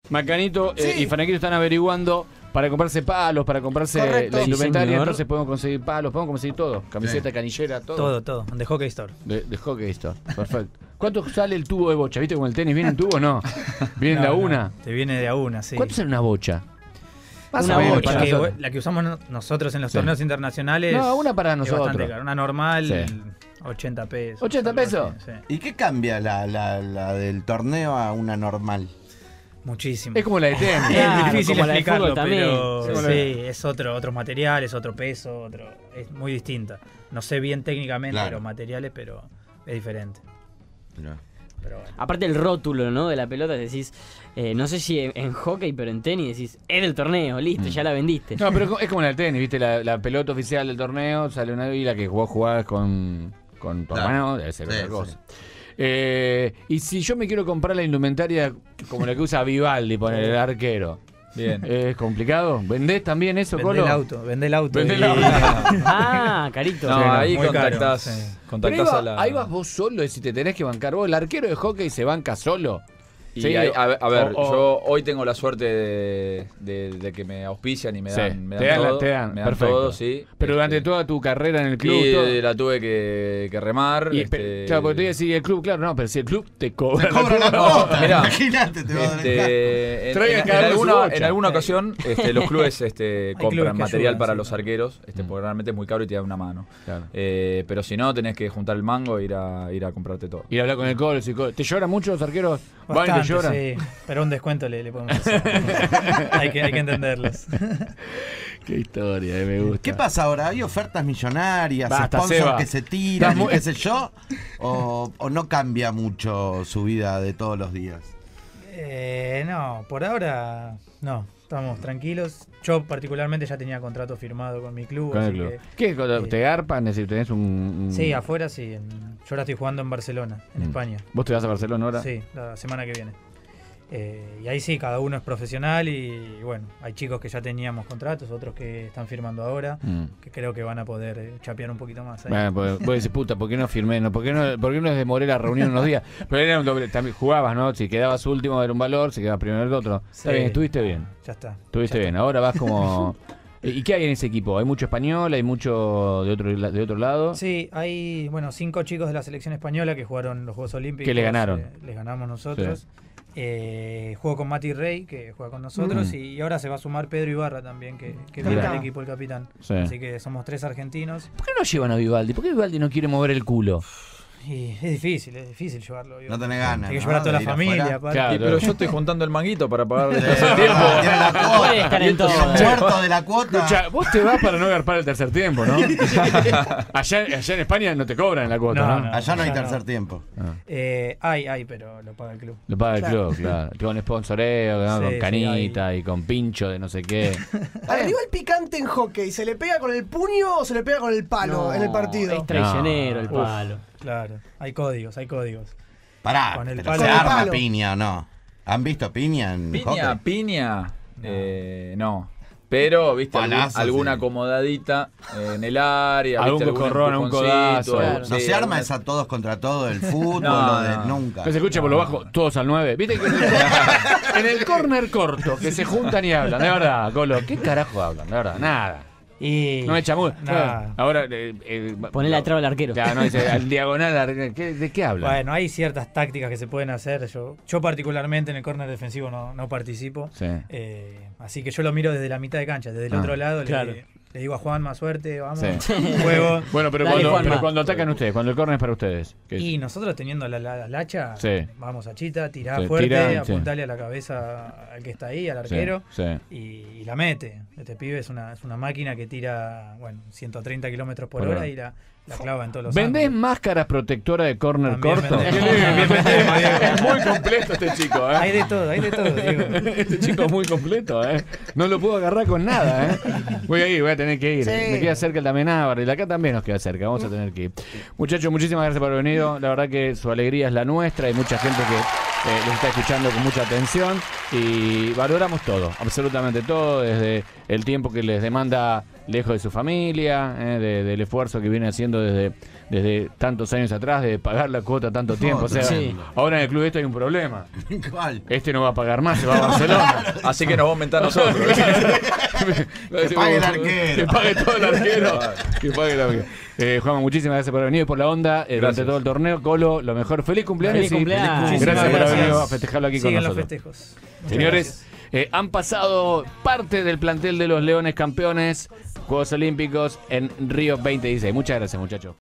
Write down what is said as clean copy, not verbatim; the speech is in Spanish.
Macanito y Fanaquito están averiguando para comprarse palos, para comprarse Correcto. la indumentaria. Sí, entonces podemos conseguir palos, podemos conseguir todo. Camiseta, canillera, todo. Todo, de Hockey Store. De Hockey Store, perfecto. ¿Cuánto sale el tubo de bocha? ¿Viste como el tenis viene en tubo o no? ¿Viene de a una? Te viene de a una, sí. ¿Cuánto sale una bocha? Más Una o menos, bocha. para nosotros. La que usamos nosotros en los torneos internacionales. No, una para es nosotros. bastante cara. Una normal, Sí. 80 pesos. ¿80 algo así, pesos? sí. ¿Y qué cambia la del torneo a una normal? Muchísimo. Es como la de tenis. Claro, Es difícil como la de explicarlo, fútbol también. pero Sí. sí, es otros materiales, otro peso, es muy distinta. No sé bien técnicamente Claro. los materiales, pero es diferente. No. Pero bueno. Aparte el rótulo, ¿no? De la pelota, decís, no sé si en hockey, pero en tenis decís, es del torneo, listo, ya la vendiste. No, pero es como la del tenis, ¿viste? La pelota oficial del torneo sale una y la que vos jugás con tu Claro. hermano, debe ser Sí, otra cosa. sí. Y si yo me quiero comprar la indumentaria como la que usa Vivaldi, poner el arquero, Bien. ¿es complicado? ¿Vendés también eso, Vendé Colo? el auto, vendé el auto. Vendé y- el auto. Ah, carito. No, Sí, no, ahí muy caro, contactás, sí. Pero contactás a la... ahí vas vos solo, y si te tenés que bancar vos. El arquero de hockey se banca solo. Y Sí, a ver, o- yo hoy tengo la suerte de que me auspician y me Sí, dan, me te dan dan, todo. te dan, me dan perfecto. todo, sí. Pero durante toda tu carrera en el club. Y todo. la tuve que remar. Y, claro, porque te iba a decir el club, claro, no, pero si el club te cobra. Te cobra la cuota. Mirá. Imagínate, te va a dar el En, Traigan en- cada en uno su alguna, bocha. en alguna ocasión los clubes clubes compran que material ayudan, para sí. los arqueros, porque realmente es muy caro y te dan una mano. Claro. Pero si no, tenés que juntar el mango e ir a comprarte todo. Ir a hablar con el Colo. ¿Te lloran mucho los arqueros? ¿Van y te Bastante, lloran? sí. Pero un descuento le podemos hacer. hay que entenderlos. Qué historia, me gusta. ¿Qué pasa ahora? ¿Hay ofertas millonarias, Basta, sponsors Seba. que se tiran Estás y muy- qué sé yo? ¿O no cambia mucho su vida de todos los días? No, por ahora no. Estamos tranquilos. Yo particularmente ya tenía contrato firmado con mi club. Con el así club. que, ¿Qué? ¿Te garpan? Es decir, tenés un... sí, afuera sí. Yo ahora estoy jugando en Barcelona, en España. ¿Vos te vas a Barcelona ahora? Sí, la semana que viene. Y ahí sí, cada uno es profesional y bueno, hay chicos que ya teníamos contratos, otros que están firmando ahora, que creo que van a poder chapear un poquito más ahí. Bueno, pues, vos decís, puta, ¿por qué no firmé? ¿Por qué no demoré la reunión unos días? Pero era un doble, también jugabas, ¿no? Si quedabas último era un valor, si quedabas primero era el otro. Está Sí. bien, estuviste bien. Ya está. Estuviste ya bien. está. Ahora vas como... ¿Y qué hay en ese equipo? ¿Hay mucho español? ¿Hay mucho de otro lado? Sí, hay 5 chicos de la selección española que jugaron los Juegos Olímpicos. Que le ganaron. Les ganamos nosotros. Juego con Mati Rey, que juega con nosotros, y ahora se va a sumar Pedro Ibarra también, que viene Mirá. al equipo, el capitán. Sí. Así que somos 3 argentinos. ¿Por qué no llevan a Vivaldi? ¿Por qué Vivaldi no quiere mover el culo? Y es difícil llevarlo. No tenés ganas. Hay que ¿no? llevar a toda de la ir familia. afuera. aparte. Claro. Pero yo estoy juntando el manguito para pagar el Tiene tercer tiempo. la cuota. Puede estar en todo. Tiene un muerto de la cuota. Escucha, vos te vas para no agarpar el tercer tiempo, ¿no? allá en España no te cobran la cuota, ¿no? No, no. Allá no hay Allá tercer no. tiempo. Hay, pero lo paga el club. Lo paga el club, claro. Con sponsoreo, ¿no? Sí, Con sí, canita y con pincho de no sé qué. Arriba el picante en hockey, ¿se le pega con el puño o se le pega con el palo No, en el partido? Es traicionero el No. palo. Claro, hay códigos. Pará, Con el pero palo. se Con el arma palo. piña o no. ¿Han visto piña en hockey? Piña. No. Pero, viste, Palazo, alguna sí. acomodadita en el área. Algún ¿viste? Algún coscorrón, un empujoncito, codazo. Claro. No sí, se arma alguna- esa todos contra todos del fútbol, No, lo de no. nunca. Que se escucha por lo bajo, todos al 9. Viste que en el córner corto, que se juntan y hablan. De verdad, Colo, ¿qué carajo hablan? De verdad, nada. Y No me chamudo. Nada. Ahora. Ponele atrás al arquero. Claro, no dice al diagonal. ¿De qué hablan? Bueno, hay ciertas tácticas que se pueden hacer. Yo particularmente en el córner defensivo no participo. Sí. Así que yo lo miro desde la mitad de cancha, desde el Ah, otro lado. claro. Le digo a Juan, más suerte, vamos, Sí. juego. Bueno, pero, Dale, Juanma. pero cuando atacan ustedes, cuando el córner es para ustedes. ¿qué es? Y nosotros teniendo la hacha, Sí. vamos a Chita, tirá Sí, fuerte, tira, sí. apuntale a la cabeza al que está ahí, al Sí, arquero, sí. y la mete. Este pibe es una máquina que tira 130 kilómetros por Por hora hora. y la clava en todos los ¿Vendés ángulos. máscaras protectoras de córner También corto? vendemos. Es muy completo este chico, ¿eh? Hay de todo, Diego. Este chico es muy completo, ¿eh? No lo puedo agarrar con nada, ¿eh? Voy a tener que ir. Sí. Me queda cerca el Amenábar y de acá también nos queda cerca. Vamos a tener que ir. Muchachos, muchísimas gracias por haber venido. La verdad que su alegría es la nuestra. Hay mucha gente que los está escuchando con mucha atención y valoramos todo, absolutamente todo, desde el tiempo que les demanda lejos de su familia, del esfuerzo que viene haciendo desde tantos años atrás, de pagar la cuota tanto tiempo. O sea, sí. ahora en el club esto hay un problema. ¿Cuál? Este no va a pagar más, se va a Barcelona. Así que nos vamos a aumentar nosotros. Que pague el arquero. Que pague todo el arquero. Que pague el arquero. Juanma, muchísimas gracias por haber venido y por la onda durante todo el torneo. Colo, lo mejor. Feliz cumpleaños. Feliz cumpleaños. Y gracias por haber Gracias. venido a festejarlo aquí Siguen con los nosotros. festejos. Muchas Señores, gracias. han pasado parte del plantel de los Leones campeones, Juegos Olímpicos en Río 2016. Muchas gracias, muchachos.